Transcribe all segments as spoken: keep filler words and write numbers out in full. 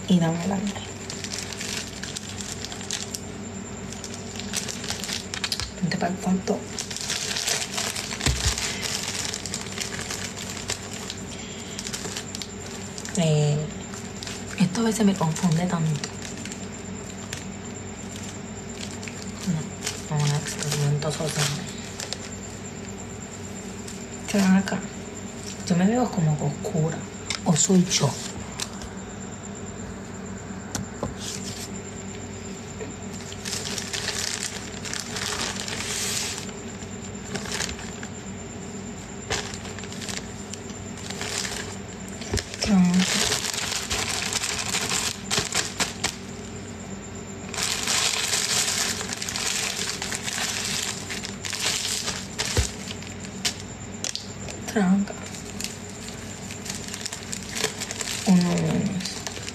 y dame adelante. Vente para el cuarto. Eh, esto a veces me confunde tanto. No, un experimento social. ¿Qué ven acá? Yo me veo como oscura. ¿O soy yo? Tranca. Uno menos.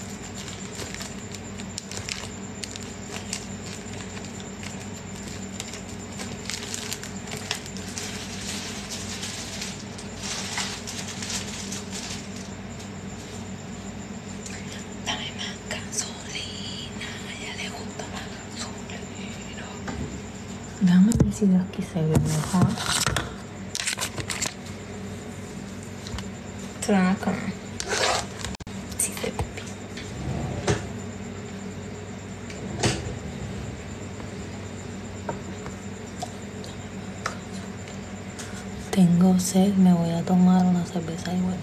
Dame más gasolina. A ella le gusta más gasolina. Déjame ver si de aquí se ve mejor. Tranca. Sí se ve bien. Tengo sed, me voy a tomar una cerveza y vuelvo.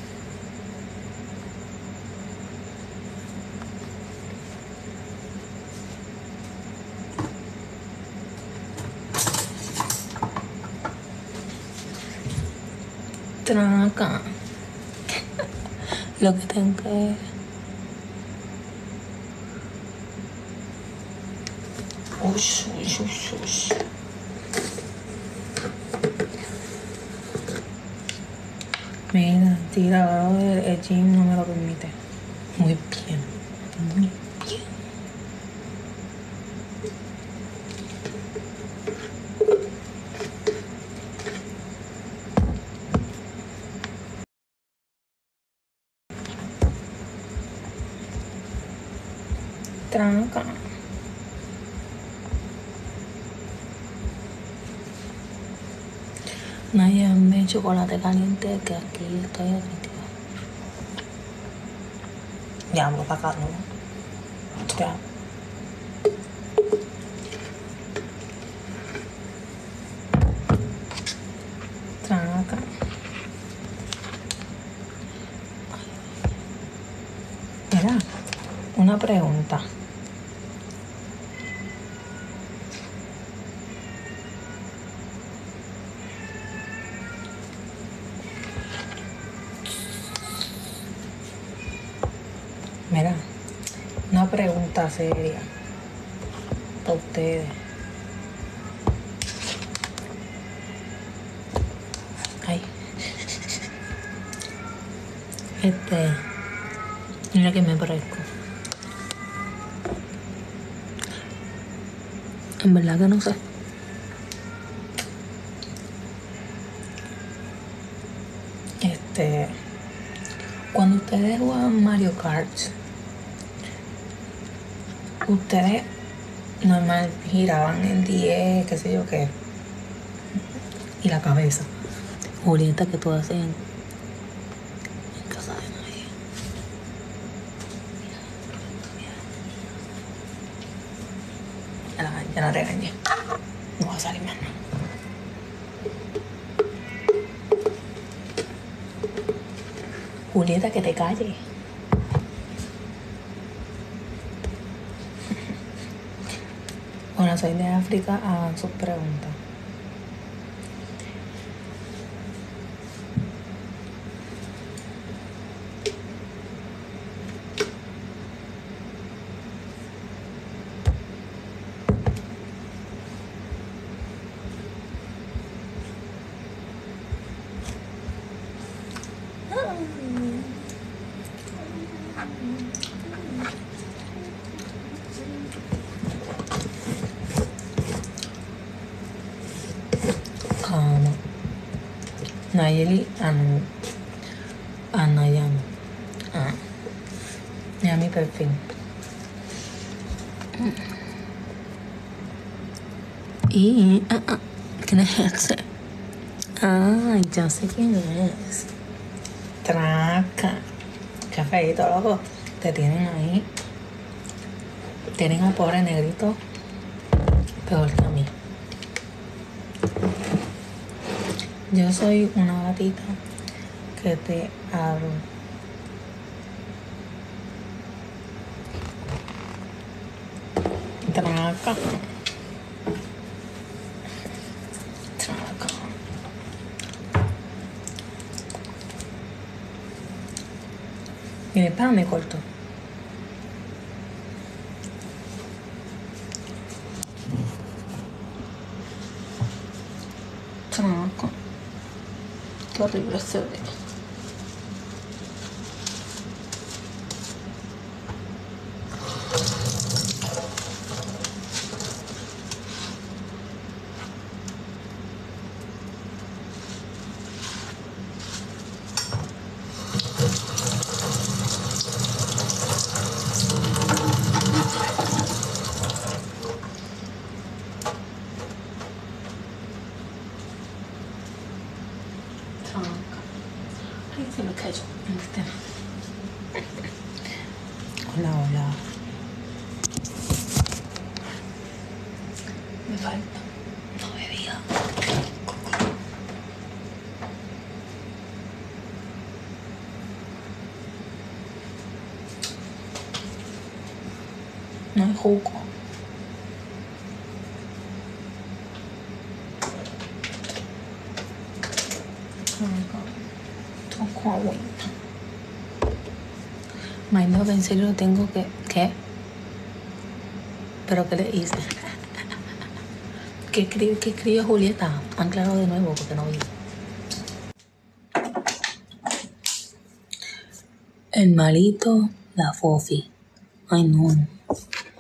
Tranca. Lo que tengo que... Ush, ush, ush, ush. Mira, tira, el, el gym no me lo permite. Muy bien, muy bien. Tranca. Nadie me chocolate caliente que aquí estoy derretida. Ya, vamos para acá, ¿no? Ya. Tranca. Mira, una pregunta. Mira, una pregunta seria para ustedes. Ay. Este, mira que me parezco. En verdad que no sé. Este, cuando ustedes juegan Mario Kart, ustedes normal giraban el diez, qué sé yo qué, y la cabeza. Julieta, que tú haces en, en casa de nadie. Ya la, ya la regañé. No va a salir más nada. Julieta, que te calles. Bueno, soy de África, hagan sus preguntas. Kama. Nayeli and Anayama. Ah. Mira mi perfil. Y... ah, ah, ¿quién es ese? Ay, ya sé quién es. Traca. Qué feíto, loco. Te tienen ahí. Tienen al pobre negrito peor que a mí. Yo soy una gatita que te hablo. Traca. Traca. Y el pan me cortó. Traca. Qué horrible se ve. Ay, se me cayó. Este. Hola, hola. Me falta. No bebía. No hay jugo. Toco agüita. Imagino que en serio tengo que... ¿Qué? ¿Pero qué le hice? ¿Qué escribe, qué escribe Julieta? Aclaro de nuevo porque no vi. El malito, la fofi. Ay, no.